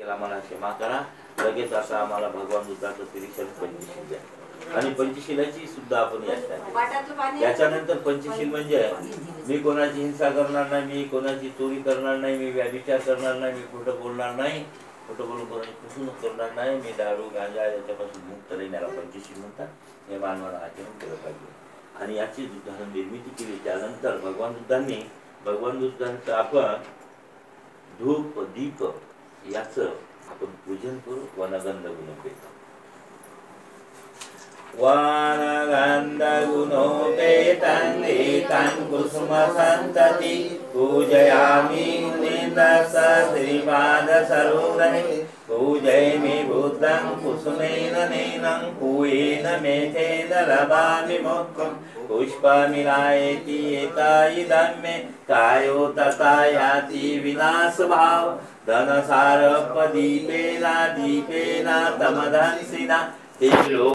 केला, मला क्षमा करा. लगेच आता आम्हाला भगवान बुद्धाचं तिरीक्षण पंचशील द्या. आणि पंचशिलाची सुद्धा आपण याच्यानंतर पंचशील म्हणजे मी कोणाची हिंसा करणार नाही, मी कोणाची चोरी करणार नाही, मी व्यभिचार करणार नाही, मी खोटं बोलणार नाही, खोटं बोलून कोणाची फसवणूक करणार नाही, मी दारू गांजा याच्यापासून मुक्त राहील. याला पंचशील म्हणतात. हे मानवाला आचरण केलं पाहिजे. आणि याची बुद्धानं निर्मिती केली. त्यानंतर भगवान बुद्धांचं आपण धूप दीप याचं आपण पूजन करू. वनगंध गुणोपेत वनगंध गुणोपेतं एतं कुसुम संतति पूजयामि मुनीन्द्रस्स श्रीपाद सरोदरे पूजयामि बुद्धं कुसुमेन नैनं पूयेन मेथेन लभामि मोक्षं पुष्पमिलायति एता इदं मे कायो तथा याति विनाशभाव धनसारपदीपेन दीपेन तमदंसिना ते